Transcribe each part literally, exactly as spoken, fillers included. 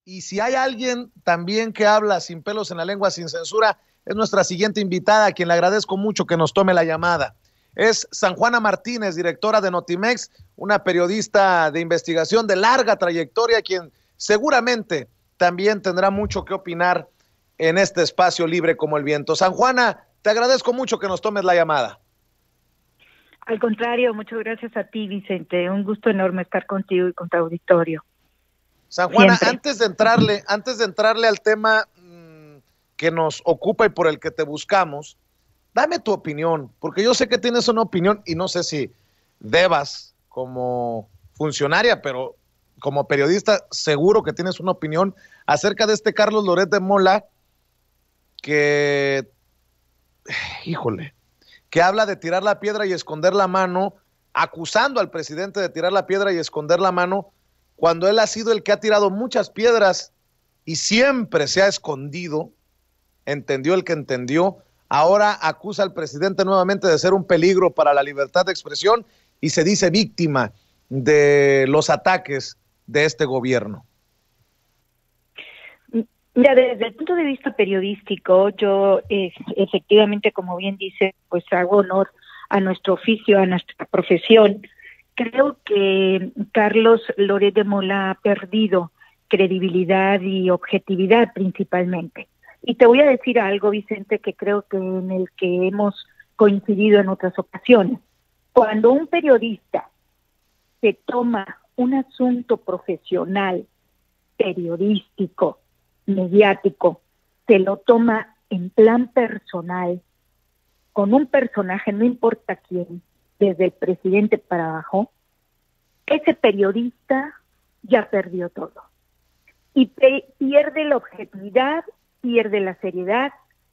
Y si hay alguien también que habla sin pelos en la lengua, sin censura, es nuestra siguiente invitada, a quien le agradezco mucho que nos tome la llamada. Es Sanjuana Martínez, directora de Notimex, una periodista de investigación de larga trayectoria, quien seguramente también tendrá mucho que opinar en este espacio libre como el viento. Sanjuana, te agradezco mucho que nos tomes la llamada. Al contrario, muchas gracias a ti, Vicente. Un gusto enorme estar contigo y con tu auditorio. Sanjuana, antes de entrarle, antes de entrarle al tema mmm, que nos ocupa y por el que te buscamos, dame tu opinión, porque yo sé que tienes una opinión y no sé si debas como funcionaria, pero como periodista seguro que tienes una opinión acerca de este Carlos Loret de Mola que, híjole, que habla de tirar la piedra y esconder la mano, acusando al presidente de tirar la piedra y esconder la mano, cuando él ha sido el que ha tirado muchas piedras y siempre se ha escondido, entendió el que entendió. Ahora acusa al presidente nuevamente de ser un peligro para la libertad de expresión y se dice víctima de los ataques de este gobierno. Mira, desde el punto de vista periodístico, yo eh, efectivamente, como bien dice, pues hago honor a nuestro oficio, a nuestra profesión. Creo que Carlos Loret de Mola ha perdido credibilidad y objetividad principalmente. Y te voy a decir algo, Vicente, que creo que en el que hemos coincidido en otras ocasiones. Cuando un periodista se toma un asunto profesional, periodístico, mediático, se lo toma en plan personal, con un personaje, no importa quién, desde el presidente para abajo, ese periodista ya perdió todo. Y pierde la objetividad, pierde la seriedad,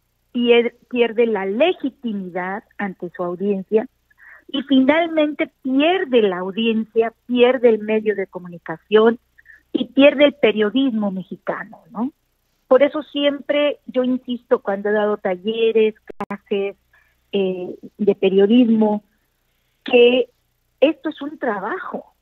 pierde la legitimidad ante su audiencia y finalmente pierde la audiencia, pierde el medio de comunicación y pierde el periodismo mexicano, ¿no? Por eso siempre yo insisto cuando he dado talleres, clases eh, de periodismo, que esto es un trabajo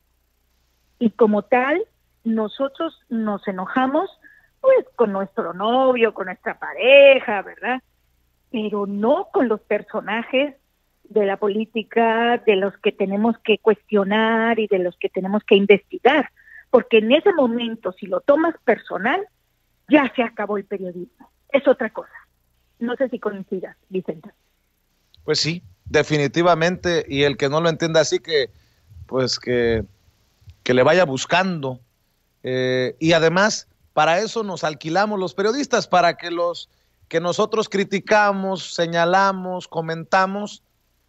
y como tal nosotros nos enojamos pues con nuestro novio, con nuestra pareja, ¿verdad? Pero no con los personajes de la política, de los que tenemos que cuestionar y de los que tenemos que investigar, porque en ese momento si lo tomas personal, ya se acabó el periodismo, es otra cosa. No sé si coincidas, Vicente. Pues sí, definitivamente, y el que no lo entienda así, que pues que, que le vaya buscando, eh, y además para eso nos alquilamos los periodistas, para que los que nosotros criticamos, señalamos, comentamos,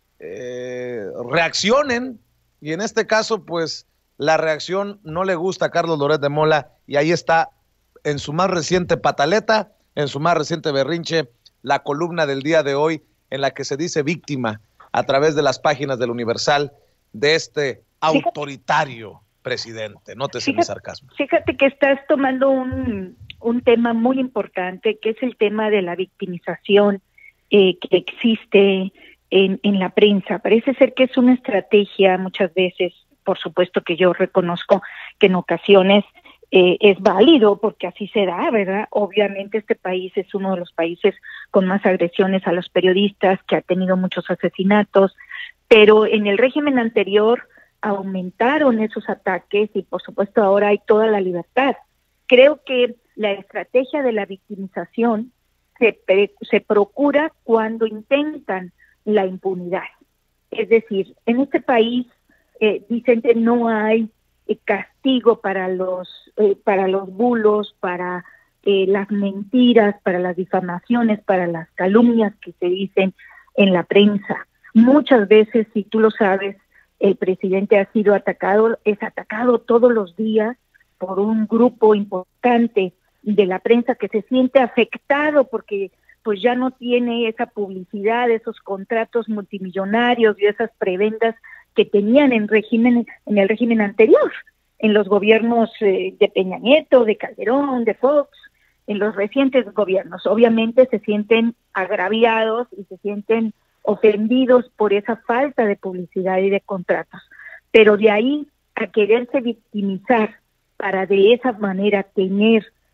eh, reaccionen, y en este caso pues la reacción no le gusta a Carlos Loret de Mola, y ahí está en su más reciente pataleta, en su más reciente berrinche, la columna del día de hoy, en la que se dice víctima a través de las páginas del Universal de este autoritario presidente. Nótese mi sarcasmo. Fíjate que estás tomando un, un tema muy importante, que es el tema de la victimización eh, que existe en, en la prensa. Parece ser que es una estrategia muchas veces, por supuesto que yo reconozco que en ocasiones Eh, es válido porque así se da, ¿verdad? Obviamente este país es uno de los países con más agresiones a los periodistas, que ha tenido muchos asesinatos, pero en el régimen anterior aumentaron esos ataques y por supuesto ahora hay toda la libertad. Creo que la estrategia de la victimización se, se procura cuando intentan la impunidad. Es decir, en este país, eh, Vicente, no hay castigo para los eh, para los bulos, para eh, las mentiras, para las difamaciones, para las calumnias que se dicen en la prensa. Muchas veces, si tú lo sabes, el presidente ha sido atacado, es atacado todos los días por un grupo importante de la prensa que se siente afectado porque pues ya no tiene esa publicidad, esos contratos multimillonarios y esas prebendas que tenían en régimen en el régimen anterior, en los gobiernos eh, de Peña Nieto, de Calderón, de Fox, en los recientes gobiernos. Obviamente se sienten agraviados y se sienten ofendidos por esa falta de publicidad y de contratos. Pero de ahí a quererse victimizar para de esa manera tener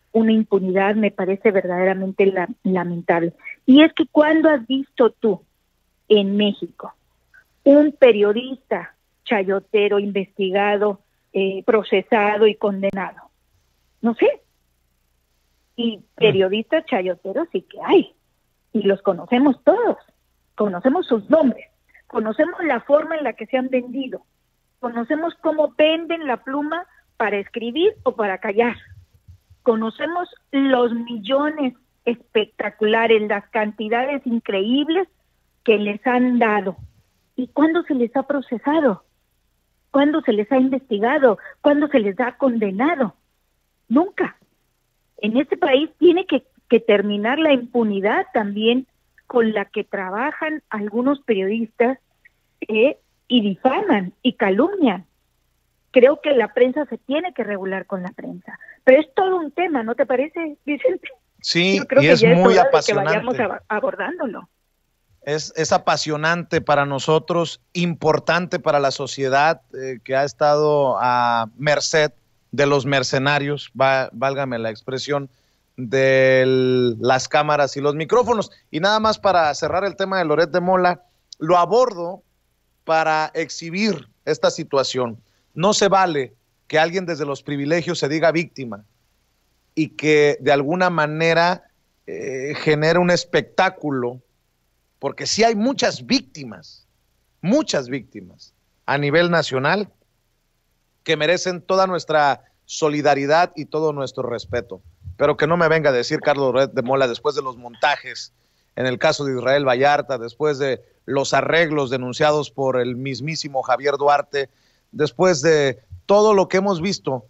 una impunidad me parece verdaderamente la, lamentable. Y es que cuando has visto tú en México un periodista chayotero investigado, eh, procesado y condenado, no sé, y periodistas chayoteros sí que hay, y los conocemos todos, conocemos sus nombres, conocemos la forma en la que se han vendido, conocemos cómo venden la pluma para escribir o para callar, conocemos los millones espectaculares, las cantidades increíbles que les han dado. ¿Y cuándo se les ha procesado? ¿Cuándo se les ha investigado? ¿Cuándo se les ha condenado? Nunca. En este país tiene que, que terminar la impunidad también con la que trabajan algunos periodistas eh, y difaman y calumnian. Creo que la prensa se tiene que regular con la prensa. Pero es todo un tema, ¿no te parece, Vicente? Sí, Yo creo y que es ya muy es hora apasionante. de que vayamos a, abordándolo. Es, es apasionante para nosotros, importante para la sociedad eh, que ha estado a merced de los mercenarios, va, válgame la expresión, de las cámaras y los micrófonos. Y nada más para cerrar el tema de Loret de Mola, lo abordo para exhibir esta situación. No se vale que alguien desde los privilegios se diga víctima y que de alguna manera eh, genere un espectáculo, porque sí hay muchas víctimas, muchas víctimas a nivel nacional que merecen toda nuestra solidaridad y todo nuestro respeto. Pero que no me venga a decir Carlos Loret de Mola, después de los montajes en el caso de Israel Vallarta, después de los arreglos denunciados por el mismísimo Javier Duarte, después de todo lo que hemos visto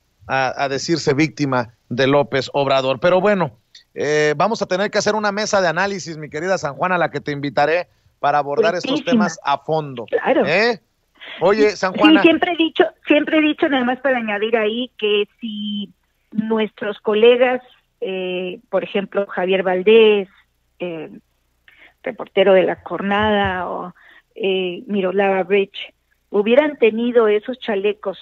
a, a decirse víctima de López Obrador. Pero bueno, eh, vamos a tener que hacer una mesa de análisis, mi querida San Juana, a la que te invitaré para abordar Buenísima. Estos temas a fondo. Claro. ¿Eh? Oye, San Juana. Sí, siempre he dicho, siempre he dicho, nada más para añadir ahí, que si nuestros colegas, eh, por ejemplo, Javier Valdés, eh, reportero de La Jornada, o eh, Miroslava Breach, hubieran tenido esos chalecos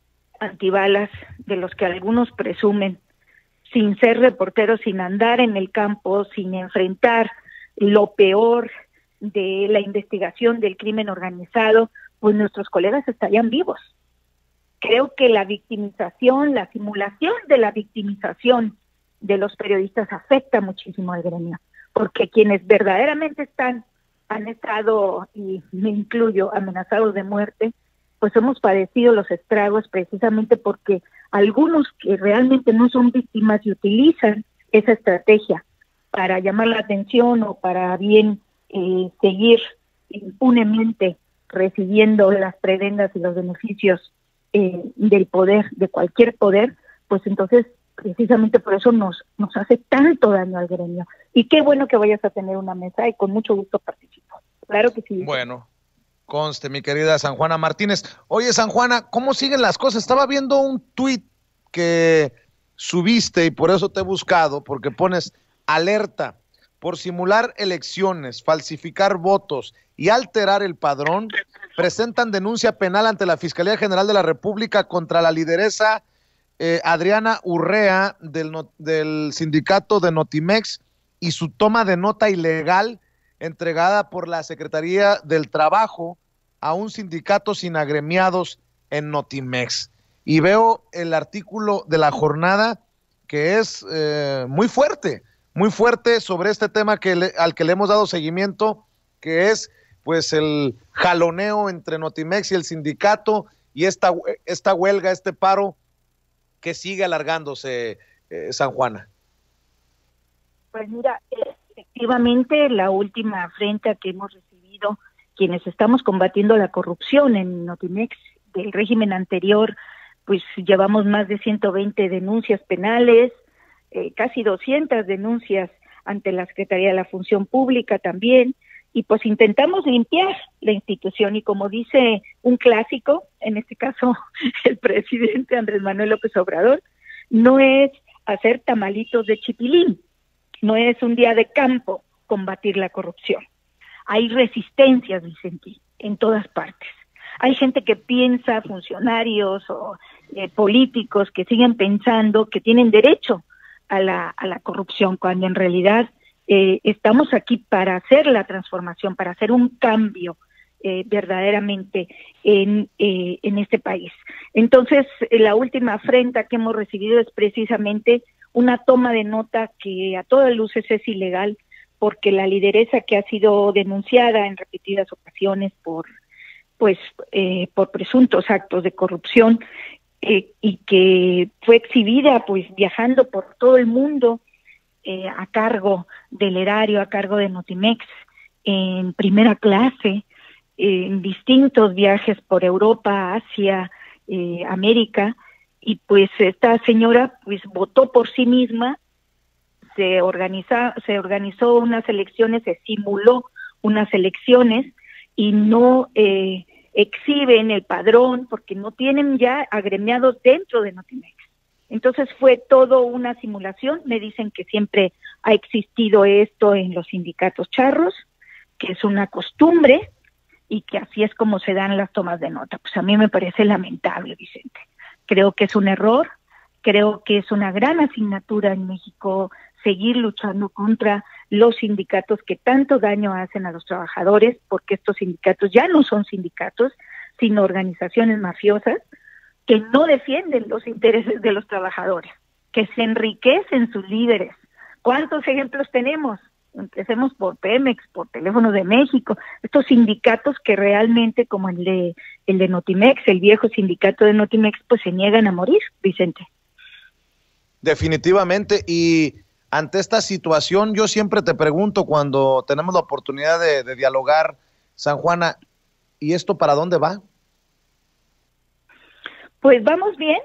antibalas de los que algunos presumen, sin ser reporteros, sin andar en el campo, sin enfrentar lo peor de la investigación del crimen organizado, pues nuestros colegas estarían vivos. Creo que la victimización, la simulación de la victimización de los periodistas afecta muchísimo al gremio, porque quienes verdaderamente están, han estado, y me incluyo, amenazados de muerte, pues hemos padecido los estragos precisamente porque algunos que realmente no son víctimas y utilizan esa estrategia para llamar la atención o para bien eh, seguir impunemente recibiendo las prebendas y los beneficios eh, del poder, de cualquier poder, pues entonces precisamente por eso nos, nos hace tanto daño al gremio. Y qué bueno que vayas a tener una mesa y con mucho gusto participo. Claro que sí. Bueno, conste, mi querida San Juana Martínez. Oye, San Juana, ¿cómo siguen las cosas? Estaba viendo un tuit que subiste y por eso te he buscado, porque pones alerta por simular elecciones, falsificar votos y alterar el padrón, presentan denuncia penal ante la Fiscalía General de la República contra la lideresa eh, Adriana Urrea del, no, del sindicato de Notimex y su toma de nota ilegal entregada por la Secretaría del Trabajo a un sindicato sin agremiados en Notimex. Y veo el artículo de La Jornada que es eh, muy fuerte, muy fuerte sobre este tema que le, al que le hemos dado seguimiento, que es pues el jaloneo entre Notimex y el sindicato y esta, esta huelga, este paro que sigue alargándose, eh, San Juana. Pues mira, efectivamente la última afrenta que hemos recibido quienes estamos combatiendo la corrupción en Notimex del régimen anterior, pues llevamos más de ciento veinte denuncias penales, eh, casi doscientas denuncias ante la Secretaría de la Función Pública también, y pues intentamos limpiar la institución, y como dice un clásico, en este caso el presidente Andrés Manuel López Obrador, no es hacer tamalitos de chipilín, no es un día de campo combatir la corrupción. Hay resistencias, Vicente, en todas partes. Hay gente que piensa, funcionarios o eh, políticos que siguen pensando que tienen derecho a la, a la corrupción, cuando en realidad eh, estamos aquí para hacer la transformación, para hacer un cambio eh, verdaderamente en, eh, en este país. Entonces, la última afrenta que hemos recibido es precisamente una toma de nota que a todas luces es ilegal, porque la lideresa que ha sido denunciada en repetidas ocasiones por pues eh, por presuntos actos de corrupción eh, y que fue exhibida pues viajando por todo el mundo eh, a cargo del erario, a cargo de Notimex, en primera clase, eh, en distintos viajes por Europa, Asia, eh, América, y pues esta señora pues votó por sí misma, se organiza, se organizó unas elecciones, se simuló unas elecciones y no eh, exhiben el padrón porque no tienen ya agremiados dentro de Notimex. Entonces fue todo una simulación. Me dicen que siempre ha existido esto en los sindicatos charros, que es una costumbre y que así es como se dan las tomas de nota. Pues a mí me parece lamentable, Vicente. Creo que es un error, creo que es una gran asignatura en México seguir luchando contra los sindicatos que tanto daño hacen a los trabajadores, porque estos sindicatos ya no son sindicatos, sino organizaciones mafiosas que no defienden los intereses de los trabajadores, que se enriquecen sus líderes. ¿Cuántos ejemplos tenemos? Empecemos por Pemex, por Teléfonos de México, estos sindicatos que realmente, como el de, el de Notimex, el viejo sindicato de Notimex, pues se niegan a morir, Vicente. Definitivamente, y ante esta situación yo siempre te pregunto cuando tenemos la oportunidad de, de dialogar, San Juana, ¿y esto para dónde va? Pues vamos bien,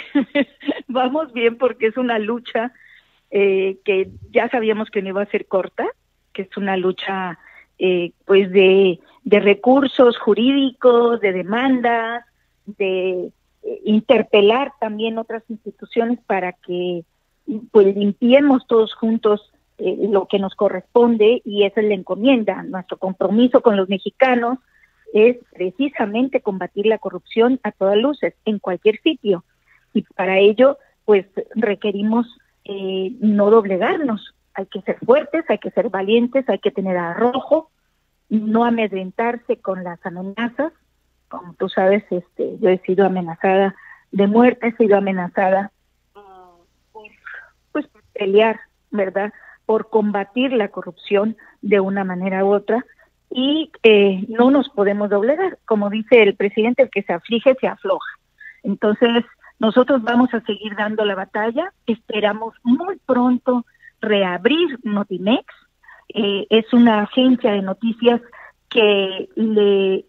vamos bien porque es una lucha eh, que ya sabíamos que no iba a ser corta, que es una lucha eh, pues de, de recursos jurídicos, de demandas, de eh, interpelar también otras instituciones para que pues limpiemos todos juntos eh, lo que nos corresponde, y esa es la encomienda. Nuestro compromiso con los mexicanos es precisamente combatir la corrupción a todas luces, en cualquier sitio, y para ello pues requerimos eh, no doblegarnos. Hay que ser fuertes, hay que ser valientes, hay que tener arrojo, no amedrentarse con las amenazas. Como tú sabes, este, yo he sido amenazada de muerte, he sido amenazada por, pues, por pelear, ¿verdad?, por combatir la corrupción de una manera u otra, y eh, no nos podemos doblegar. Como dice el presidente, el que se aflige se afloja. Entonces, nosotros vamos a seguir dando la batalla. Esperamos muy pronto reabrir Notimex. Eh, es una agencia de noticias que le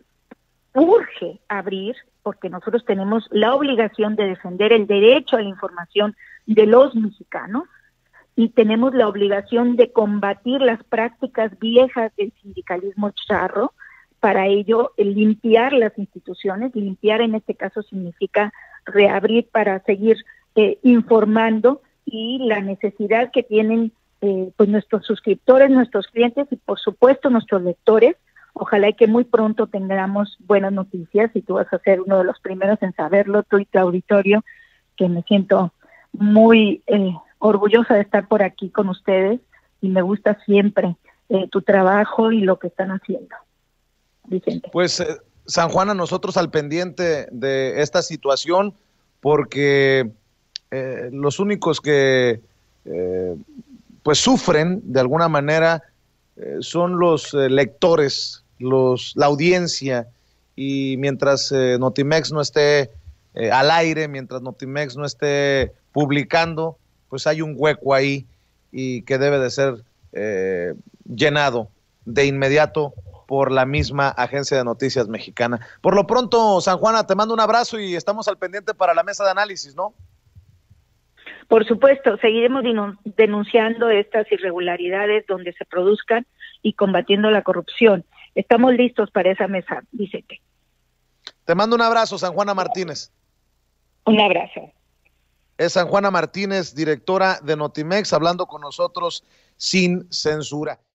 urge abrir, porque nosotros tenemos la obligación de defender el derecho a la información de los mexicanos, y tenemos la obligación de combatir las prácticas viejas del sindicalismo charro. Para ello, el limpiar las instituciones, limpiar en este caso significa reabrir para seguir eh, informando, y la necesidad que tienen eh, pues nuestros suscriptores, nuestros clientes y por supuesto nuestros lectores. Ojalá y que muy pronto tengamos buenas noticias, y tú vas a ser uno de los primeros en saberlo, tú y tu auditorio, que me siento muy eh, orgullosa de estar por aquí con ustedes, y me gusta siempre eh, tu trabajo y lo que están haciendo, Vicente. Pues, eh, San Juana, nosotros al pendiente de esta situación, porque eh, los únicos que eh, pues sufren de alguna manera eh, son los eh, lectores, los, la audiencia, y mientras eh, Notimex no esté eh, al aire, mientras Notimex no esté publicando, pues hay un hueco ahí, y que debe de ser eh, llenado de inmediato por la misma agencia de noticias mexicana. Por lo pronto, San Juana, te mando un abrazo y estamos al pendiente para la mesa de análisis, ¿no? Por supuesto, seguiremos denunciando estas irregularidades donde se produzcan y combatiendo la corrupción. Estamos listos para esa mesa, Vicente. Te mando un abrazo, San Juana Martínez. Un abrazo. Es San Juana Martínez, directora de Notimex, hablando con nosotros sin censura.